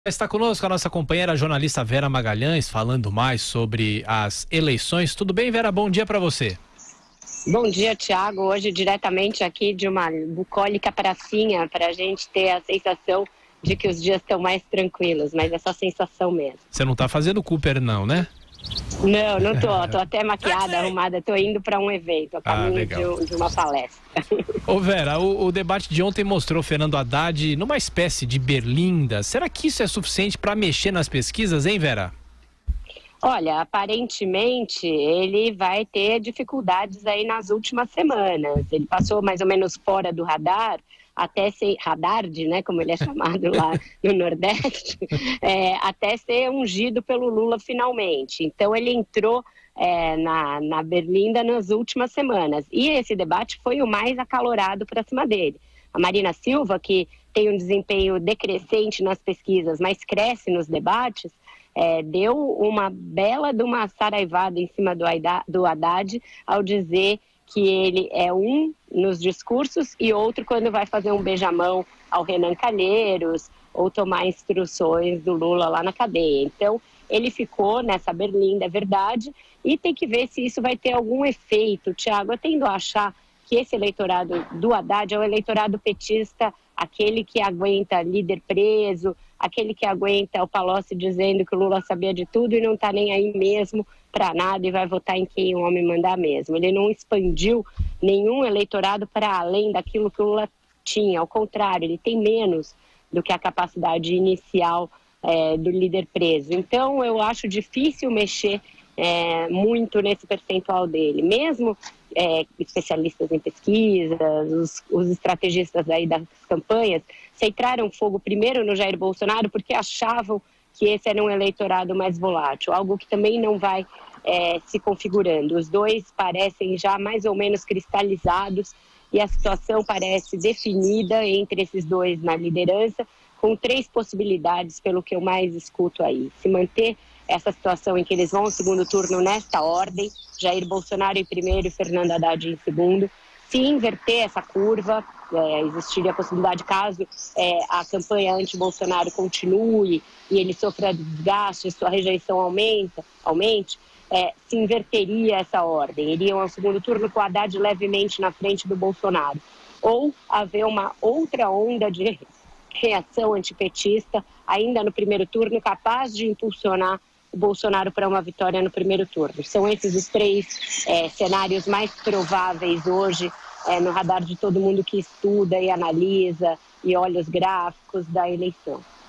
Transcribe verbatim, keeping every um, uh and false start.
Está conosco a nossa companheira a jornalista Vera Magalhães, falando mais sobre as eleições. Tudo bem, Vera? Bom dia para você. Bom dia, Thiago. Hoje diretamente aqui de uma bucólica pracinha, para a gente ter a sensação de que os dias estão mais tranquilos, mas é só sensação mesmo. Você não está fazendo Cooper não, né? Não, não tô. Tô até maquiada, arrumada. Tô indo para um evento, a caminho ah, de, de uma palestra. Ô Vera, o, o debate de ontem mostrou Fernando Haddad numa espécie de berlinda. Será que isso é suficiente para mexer nas pesquisas, hein, Vera? Olha, aparentemente ele vai ter dificuldades aí nas últimas semanas. Ele passou mais ou menos fora do radar, até ser Haddad, né, como ele é chamado lá no Nordeste, é, até ser ungido pelo Lula finalmente. Então ele entrou é, na, na berlinda nas últimas semanas. E esse debate foi o mais acalorado para cima dele. A Marina Silva, que tem um desempenho decrescente nas pesquisas, mas cresce nos debates, É, deu uma bela de uma saraivada em cima do, do Haddad ao dizer que ele é um nos discursos e outro quando vai fazer um beijamão ao Renan Calheiros ou tomar instruções do Lula lá na cadeia. Então, ele ficou nessa berlinda, é verdade, e tem que ver se isso vai ter algum efeito. Thiago, eu tendo a achar que esse eleitorado do Haddad é o eleitorado petista, aquele que aguenta líder preso, aquele que aguenta o Palocci dizendo que o Lula sabia de tudo e não está nem aí mesmo para nada e vai votar em quem o homem mandar mesmo. Ele não expandiu nenhum eleitorado para além daquilo que o Lula tinha, ao contrário, ele tem menos do que a capacidade inicial é, do líder preso. Então, eu acho difícil mexer é, muito nesse percentual dele. Mesmo é, especialistas em pesquisas, os, os estrategistas aí das campanhas, centraram fogo primeiro no Jair Bolsonaro porque achavam que esse era um eleitorado mais volátil, algo que também não vai é, se configurando. Os dois parecem já mais ou menos cristalizados e a situação parece definida entre esses dois na liderança, com três possibilidades, pelo que eu mais escuto aí. Se manter essa situação em que eles vão ao segundo turno nesta ordem, Jair Bolsonaro em primeiro e Fernando Haddad em segundo. Se inverter essa curva, é, existiria a possibilidade, caso é, a campanha anti-Bolsonaro continue e ele sofra desgaste, sua rejeição aumenta, aumente, é, se inverteria essa ordem. Iriam ao segundo turno com o Haddad levemente na frente do Bolsonaro. Ou haver uma outra onda de reação antipetista, ainda no primeiro turno, capaz de impulsionar o Bolsonaro para uma vitória no primeiro turno. São esses os três é, cenários mais prováveis hoje é, no radar de todo mundo que estuda e analisa e olha os gráficos da eleição.